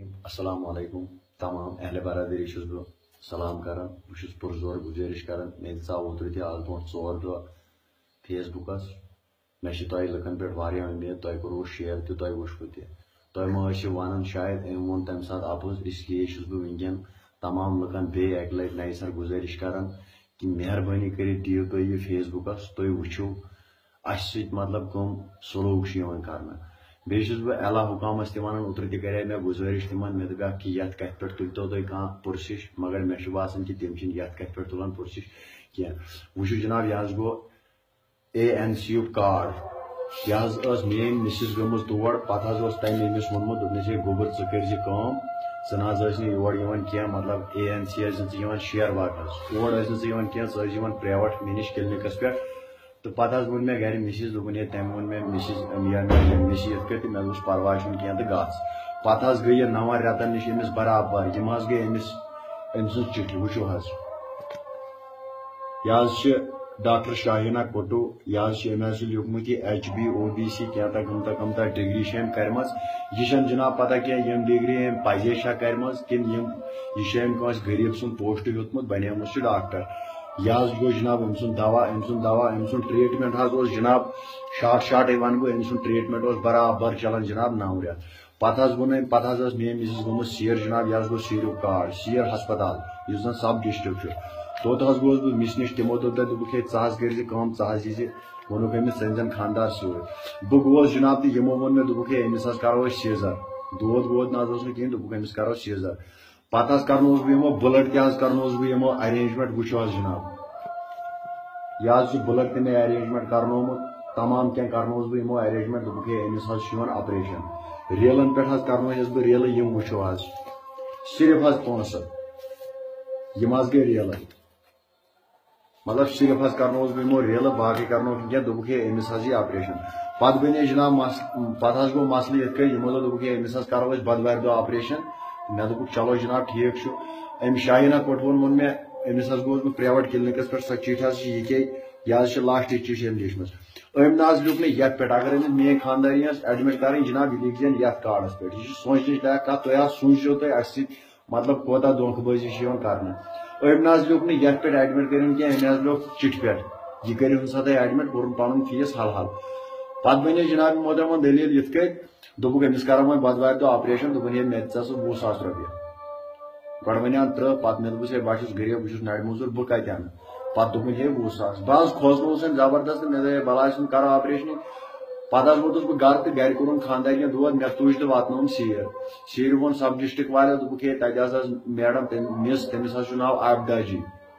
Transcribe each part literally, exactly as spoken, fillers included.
السلام علیکم تمام اہل برادری چھس بہ سلام کران بہت پرزور گزارش کران مے دژاو اوترٕ تہِ آز برونٛٹھ ژور دۄہ فیس بُکس مےٚ چھِ تۄہہِ لُکن پٮ۪ٹھ واریاہ اُمید تۄہہِ کوٚروٕ شیر تہِ تۄہہِ وٕچھوٕ تہِ تۄہہِ ما ٲسِو ونان شاید أمۍ ووٚن تمہِ ساتہٕ اپُز اسلیے چھُس بہٕ وٕنکٮ۪ن تمام لُکن بیٚیہِ اکہِ لٹہِ نَیہِ سر گُزٲرِش کران کہِ مہربٲنی کٔرِتھ دِیِو تُہۍ یہِ فیس بُکس تُہۍ وٕچھِو اَسہِ سۭتۍ مطلب کٕم سلوٗک چھِ یِوان کرنہٕ بیٚیہِ چھُس بہٕ اعلیٰ حُکامس تہِ ونان اوترٕ تہِ کرے مےٚ گُزٲرِش تِمن مےٚ دوٚپکھ کہِ یتھ کتھِ پٮ۪ٹھ تُلۍتو تُہۍ کانٛہہ پُرسِش مگر مےٚ چھُ باسان کہِ تِم چھِنہٕ یتھ کتھِ پٮ۪ٹھ تُلان پُرسِش کینٛہہ وٕچھِو جناب یہِ حظ گوٚو اے این سی یُک کارڈ یہِ حظ ٲس میٲنۍ مِسِز گٔمٕژ تور پتہٕ حظ اوس تٔمۍ أمِس ووٚنمُت دوٚپنس ہے گوٚبُر ژٕ کٔرۍ زِ کٲم ژٕ نہ حظ ٲسۍ نہٕ یور یِوان کینٛہہ مطلب اے این سی ٲسۍ نہٕ ژٕ یِوان شیر باغس اور ٲسۍ نہٕ ژٕ یِوان کینٛہہ ژٕ ٲسۍ یِوان پرٛیویٹ مےٚ نِش کلنِکس پٮ۪ٹھ تہٕ پتہٕ حظ ووٚن مےٚ گرِ مِسِز دوٚپُن ہے تٔمۍ ووٚن مےٚ مِسِز یا مِسِز یِتھ کٔٹھۍ تہٕ مےٚ دوٚپُس پرواے چھُنہٕ کینٛہہ تہٕ گژھ پتہٕ حظ گٔے یہِ نون رٮ۪تن نِش أمِس برابر یِم حظ گٔے أمِس أمۍ سٕنٛز چِٹھِ وٕچھِو حظ یہِ حظ چھِ ڈاکٹر شاہیٖنا کُٹوٗ یہِ حظ چھِ أمۍ حظ چھُ لیوٗکھمُت یہِ H B O B C کینٛژھا کٕمتا کٕمتا ڈگری چھِ أمۍ کرِمژ یہِ چھنہٕ جناب پتہ کینٛہہ یِم ڈگری أمۍ پزے چھا کرِمژ کِنہٕ یِم یہِ چھِ أمۍ کٲنٛسہِ غریٖب سُنٛد پوسٹ ہیوٚتمُت بنیومُت چھُ ڈاکٹر یہِ حظ گوٚو جناب أمۍ سُنٛد دوا أمۍ سُنٛد دوا أمۍ سُنٛد ٹریٖٹمنٹ حظ اوس جناب شاٹ شاٹے ونہٕ بہٕ أمۍ سُنٛد ٹریٖٹمنٹ اوس برابر چلان جناب نو رٮ۪تھ پتہٕ حظ ووٚن أمۍ پتہٕ حظ ٲس میٲنۍ مِسِز گٔمٕژ سیر جناب یہِ حظ گوٚو سیٖرُک کارڈ سیر ہسپتال یُس زن سب ڈسٹرکٹ چھُ توٚت حظ گوٚوس بہٕ مِس نِش تِمو دوٚپ تتہِ دوٚپُکھ ہے ژٕ حظ کٔرۍ زِ کٲم ژٕ حظ یی زِ ووٚنُکھ أمِس ژٕ أنزٮ۪ن خانٛدار سۭتۍ بہٕ گوٚوس جناب تہٕ یِمو ووٚن مےٚ دوٚپُکھ ہے أمِس حظ کرو أسۍ سیٖزر دود وود نہ حظ اوس نہٕ کِہینۍ دوٚپُکھ أمِس کرو سیٖزر پتہٕ حظ کرنووُس بہٕ یِمو بٕلڈ تہِ حظ کرنووُس بہٕ یِمو ارینجمنٹ وٕچھو حظ جناب یہِ حظ چھُ بٕلڈ تہِ مےٚ ارینجمنٹ کرنومُت تمام کینٛہہ کرنووُس بہٕ یِمو ارینجمنٹ دوٚپُکھ ہے أمِس حظ چھُ یِوان آپریشن ریلن پٮ۪ٹھ حظ کرنووُس بہٕ ریلہٕ یِم وٕچھو حظ صرف حظ پونٛسہٕ یِم حظ گٔے ریلہٕ مطلب صرف حظ کرنووُس بہٕ یِمو ریلہٕ باقٕے کرنووُس نہٕ کینٛہہ دوٚپُکھ ہے أمِس حظ یی آپریشن پتہٕ بنے جناب مسلہٕ پتہٕ حظ گوٚو مسلہٕ یِتھ کٔنۍ یِمو دوٚپ دوٚپُکھ ہے أمِس حظ کرو أسۍ بۄدوارِ دۄہ آپریشن مےٚ دوٚپُکھ چلو جناب ٹھیٖک چھُ أمۍ شاہیٖنا کوٚٹوٗوَن ووٚن مےٚ أمِس حظ گوٚوُس بہٕ پرٛیویٹ کلنِکس پٮ۪ٹھ سۄ چِٹھۍ حظ چھِ یہِ کے یہِ حظ چھِ لاسٹٕچ چِٹھۍ أمۍ لیٖچھمٕژ أمۍ نہ حظ لیوٗکھ نہٕ یتھ پٮ۪ٹھ اگر أمِس میٲنۍ خانٛدارنۍ ٲس ایڈمِٹ کرٕنۍ جناب یہِ لیٖکھزٮ۪ن یتھ کارڈس پٮ۪ٹھ یہِ چھِ سونٛچنٕچ لایق کتھ تُہۍ حظ سوٗنٛچزیو تُہۍ اسہِ سۭتۍ مطلب کوتاہ دھوکہٕ بٲزی چھِ یِوان کرنہٕ أمۍ نہ حظ لیوٗکھ نہٕ یتھ پٮ۪ٹھ ایڈمِٹ کٔرِنۍ کینٛہہ أمۍ حظ لیوٗکھ چِٹھِ پٮ۪ٹھ یہِ کٔرِو سا تُہۍ ایڈمِٹ کوٚرُن پنُن فیٖس حل حل پتہٕ بنے جناب محترمن دٔلیٖل یِتھ کٔنۍ دوٚپُکھ أمِس کرو وۄنۍ بۄدوارِ دۄہ آپریشن دوٚپُن ہے مےٚ دِ ژٕ وُہ ساس رۄپیہِ گۄڈٕ ونیٛام ترٕٛہ پتہٕ مےٚ دوٚپُس ہے بہٕ چھُس غریٖب بہٕ چھُس نرِ موٚزوٗر بہٕ کتہِ اَنہٕ پتہٕ دوٚپُن ہے وُہ ساس بہٕ حظ کھوژنووُس أمۍ زبردست تہٕ مےٚ دوٚپ ہے بلاے سُنٛد کرو آپریشنٕے پتہٕ حظ ووتُس بہٕ گرٕ تہٕ گرِ کوٚرُن خانٛدارنہِ دود مےٚ تُج تہٕ واتنووُم سیٖر سیٖرِ ووٚن سب ڈسٹرکٹ والیو دوٚپُکھ ہے تتہِ حظ ٲس میڈم مِس تٔمِس حظ چھُ ناو عابدہ جی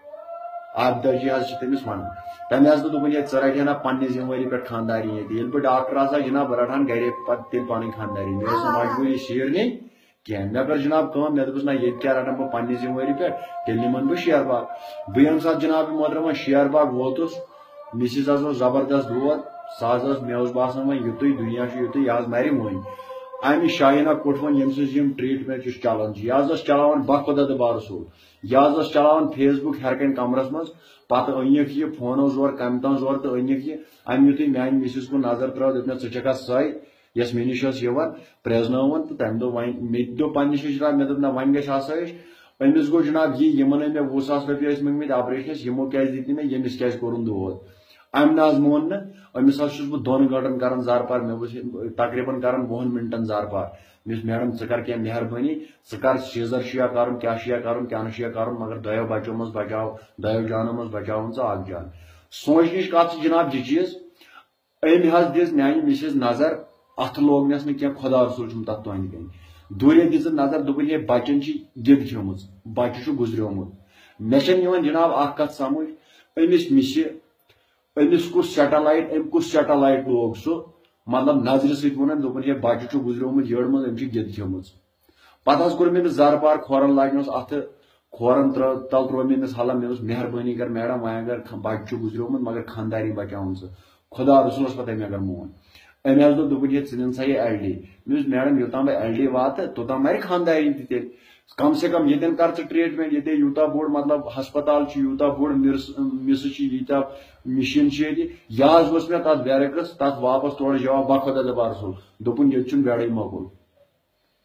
عابدہ جی حظ چھِ تٔمِس ونان تٔمۍ حظ دوٚپ دوٚپُن ہے ژٕ رٹہِ ہا نا پننہِ ذمہٕ وٲری پٮ۪ٹھ خانٛداری ییٚتہِ ییٚلہِ بہٕ ڈاکٹر آسہٕ ہا جناب بہٕ رٹہٕ ہن گرے پتہٕ تیٚلہِ پنٕنۍ خانٛداری مےٚ ٲس نہٕ مجبوٗری سیٖر نِنۍ کینٛہہ مےٚ کٔر جناب کٲم مےٚ دوٚپُس نہ ییٚتہِ کیٛاہ رٹان بہٕ پننہِ ذمہٕ وٲری پٮ۪ٹھ تیٚلہِ نِمن بہٕ شیر باغ بہٕ ییٚمہِ ساتہٕ جناب محترمہ شیر باغ ووتُس مِسِز حظ اوس زبردست دود سۄ حظ ٲس مےٚ اوس باسان وۄنۍ یُتُے دُنیا چھُ یُتُے یہِ حظ مرِ وۄنۍ امہِ شاہیٖنا کوٚٹوٗوَن ییٚمہِ سٕنٛز یِم ٹریٖٹمنٹ یُس چلان چھُ یہِ حظ ٲس چلاوان با خۄدا تہٕ بارسوٗل یہِ حظ ٲس چلاوان فیس بُک ہیٚر کَنہِ کمرس منٛز پتہٕ أنِکھ یہِ فونو زورٕ کمہِ تام زورٕ تہٕ أنِکھ یہِ امہِ یُتھُے میانہِ مِسِز کُن نظر ترٲو دوٚپ مےٚ ژٕ چھکھا سۄے یۄس مےٚ نِش ٲس یِوان پرٛزنٲوٕن تہٕ تمہِ دوٚپ وۄنۍ مےٚ تہِ دوٚپ پننِس جناب مےٚ دوٚپ نہ وۄنۍ گژھِ آسٲیِش أمِس گوٚو جناب یہِ یِمن أنۍ مےٚ وُہ ساس رۄپیہِ ٲسۍ مٔنگمٕتۍ آپریشنس یِمو کیازِ دِتۍ نہٕ مےٚ ییٚمِس کیازِ کوٚرُن دود امہِ نہ حظ مون نہٕ أمِس حظ چھُس بہٕ دۄن گٲنٛٹن کران زارپار مےٚ وٕچھ تقریٖبن کران وُہن منٹن زارپار مےٚ ووٚنُس میڈم ژٕ کر کینٛہہ مہربٲنی ژٕ کر سیٖزر چھُ یا کرُن کیٛاہ چھُ یا کرُن کیٛاہ نہٕ چھُ یا کرُن مگر دۄیو بچو منٛز بچاو دۄیو جانو منٛز بچاوُن ژٕ اکھ جان سونٛچنٕچ کتھ چھِ جناب یہِ چیٖز أمۍ حظ دِژ میانہِ مِسِز نظر اتھٕ لوگنس نہٕ کینٛہہ خۄدا رسوٗل چھُم تتھ تۄہہِ کَنۍ دوٗرے دِژٕن نظر دوٚپُن ہے بچن چھِ گِد کھیوٚمٕژ بچہِ چھُ گُزریومُت مےٚ چھنہٕ یِوان جناب اکھ کتھ سمجھ أمِس مِسہِ أمِس کُس سیٹلایٹ أمۍ کُس سیٹلایٹ لوگ سُہ مطلب نظرِ سۭتۍ ووٚنن دوٚپُن ہے بچہِ چھُ گُزریومُت یٔڑ منٛز أمۍ چھِ گِد کھیوٚمٕژ پتہٕ حظ کوٚر مےٚ أمِس زارپار کھورن لاگنس اتھٕ کھورن ترٲو تل ترٛوو مےٚ أمِس حلہ مےٚ دوٚپُس مہربٲنی کر میڈم وۄنۍ اگر بچہِ چھُ گُزریومُت مگر خانٛداری بچاوُن ژٕ خۄدا رسوٗلس پتہٕ أمۍ اگر مون أمۍ حظ دوٚپ دوٚپُن ہے ژٕ نِن سا یہِ ایل ڈی مےٚ دوٚپُس میڈم یوٚتام بہٕ ایل ڈی واتہٕ توٚتام مرِ خانٛداری تہِ تیٚلہِ کم سے کم ییٚتٮ۪ن کر ژٕ ٹریٖٹمنٹ ییٚتہِ یوٗتاہ بوٚڑ مطلب ہسپتال چھُ یوٗتاہ بوٚڑ مِسہٕ چھِ ییٖتیاہ مِشیٖن چھِ ییٚتہِ یہِ حظ وٕچھ مےٚ تتھ بیرکس تتھ واپس تورٕ جواب با خۄدا تہٕ بارسوٗل دوٚپُن ییٚتہِ چھُنہٕ بیڈٕے مۄکُل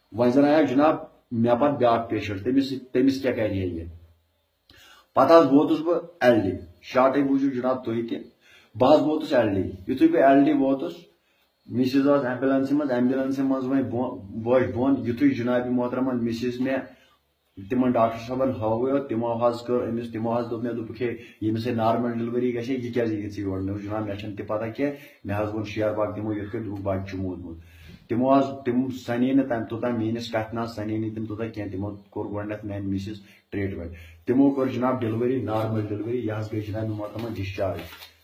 वन जन आया जनाब मे पे ब्या पेशेंट तमिस तमिस क्या कर ये पत वोतुस बह एल डी शार्टे मूजूब जनाब तुम तह बह वोतुस एल डी युथु बह एल डी वोतुस मिसिज एम्बुलेंस मज एम्बुलेंस मज वो बच बोन युथु जनाब मोहतरम मिसिज मे तिम डॉक्टर साहबन हाव तिमो कर अमिस तिमो दोप मे दोप यमिस नॉर्मल डिलीवरी गे यह क्या योर मे जनाब मे तह पता कह मे वो शेयर बाग दिमो ये बच्चे मोदमुत तिमो तिम सनी न तम तोत मीनिस कथ ना सनी न तिम तोत कह तिमो कोर गोडनेथ मैन मिसिस ट्रीटमेंट तिमो कर जनाब डिलीवरी नॉर्मल डिलीवरी यह गई जनाब मोहतरम डिस्चार्ज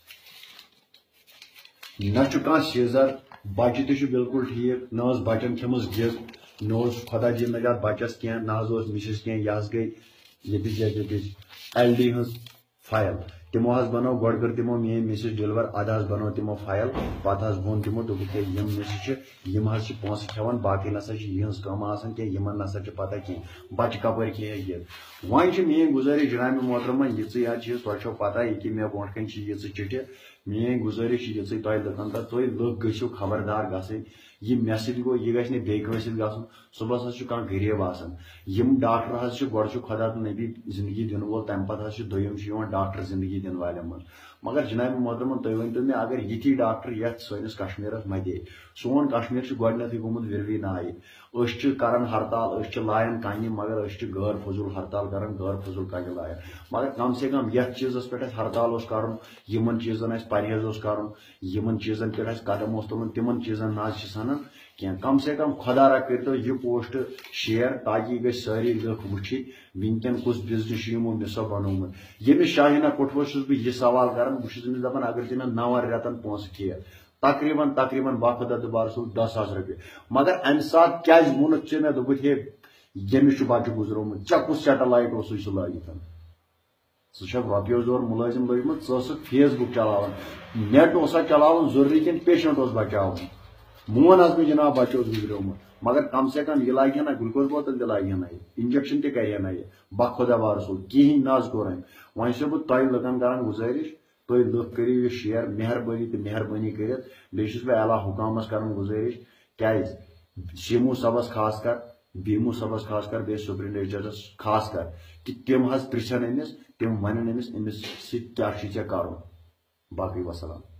न कह सीजर बच्चे तह बिल्कुल ठीक न बचन खमस गिज न खुदा जी नजात बचस कह न मिसिस कह यह गई ये एल डी हज फाइल तिमो बनो गो कर तिमो मे मिसिस डिलीवर अद बनो तिमो फाइल पे वोन तिमो दोप यम मिसिस पोस खेवान बाकी नसा यहज कम कह नसा पता कह बच कपर कह ये वन मे गुजारिश जनाब मोहतरमा ये चीज तुम पता ये मे ब्रो कन ये चिट्ठी मे गुजारिश ये तुम लुकन तक तुम लुक गो खबरदार गन यह मे सत गो यह गि बेस गन सुबह कह गरीब आसान यम डॉक्टर गो खुदा तो नबी जिंदगी दिन वोल तम पे दोम डॉक्टर जिंदगी दिन वाले मज मगर जनाब मोहतरम तुम वन तो मे अगर ये डॉक्टर ये सैनिस कश्मीर मदे सोन कश्मीर गोडनथ गोमुत विरवी नाय करान हड़ताल लायन कन मगर गैर फजूल हड़ताल करान गैर फजूल कन लायन मगर कम से कम ये चीज़ पे हड़ताल कर चीज़न परहेज कर चीज़न पे कदम तुलन तिमन चीज़न ना सन कह कम से कम खुदा रा कर यह पोस्ट शेयर ताकि गई सारी लुक वुचि वनकन कुछ बिजनेस यमो मिसो बनोमुत यमिस शाहीना कुठवस बह यह सवाल कर बहुत दपान अगर तुम नवन रेतन पोस खेत तकरीबन तकरीबन बाखुदा दुबार सो दह सास रुपये मगर अम सात क्या वोनुक मे दोपुत हे यमिस बच्चे गुजरोमुत चे कुछ सेटेलाइट सह लागित सह रुपये जोर मुलाजिम लजमुत स फेसबुक चलान नेट चलान जरूरी कन पेशेंट बचाव मोन आज मे जनाब बच्चे गुजरोमुत मगर कम से कम यह लागे ना ग्लूकोज बोतल तक लागे ना इंजेक्शन तक कर ना यह बखुदा बार सो कहें नज कोर वन बह तुम लुकन कर गुजारिश तुम लुक करो यह शेयर मेहरबानी तो मेहरबानी कर बह आला हुकामस कर गुजारिश क्या सीमू सबस खास कर बीमू सबस खास कर बे सुपरिटेंडेंटस खास कर कि तम पृछन अमिस तम वन अमिस अमिस क्या कर बाकी वसलाम।